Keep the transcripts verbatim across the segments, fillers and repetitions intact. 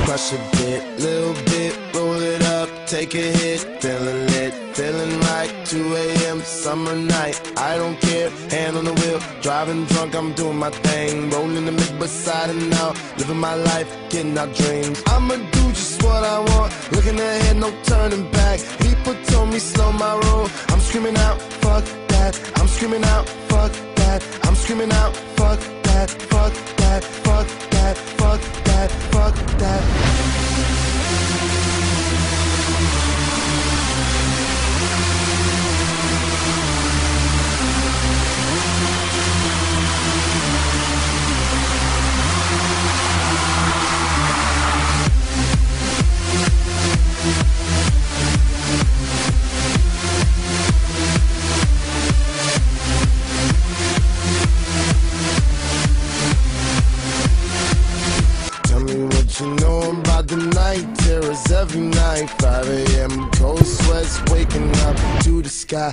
Crush a bit, little bit, roll it up, take a hit, feeling lit, feeling right. two A M summer night, I don't care, hand on the wheel, driving drunk, I'm doing my thing, rolling the mid beside and out, living my life, getting our dreams. I'ma do just what I want, looking ahead, no turning back. People told me slow my roll, I'm screaming out, fuck that. I'm screaming out, fuck that. I'm screaming out, fuck that, fuck that, fuck that, fuck that, fuck that. You know about the night terrors every night. five A M cold sweats waking up to the sky.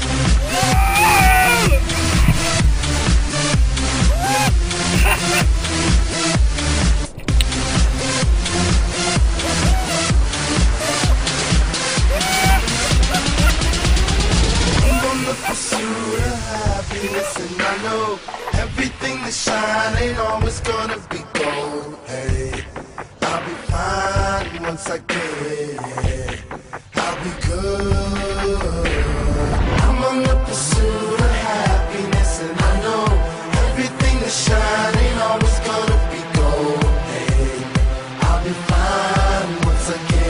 I'm on the pursuit of happiness, and I know everything that shine ain't always gonna be gold. Hey, I'll be fine once I get it. I'll be good. I'm on the pursuit of happiness, and I know everything that shine ain't always gonna be gold. Hey, I'll be fine once I get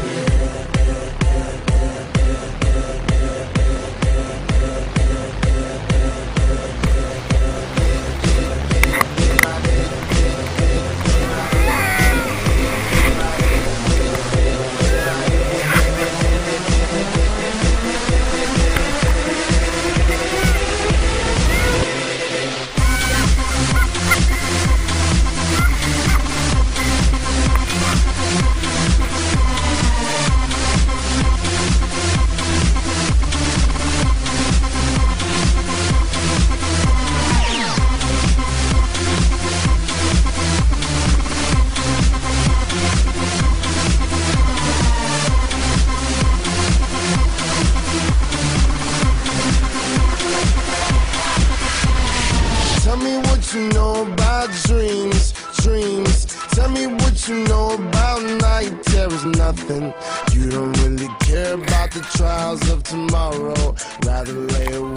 Tell me what you know about dreams, dreams. Tell me what you know about night terrors. Nothing. You don't really care about the trials of tomorrow. Rather lay awake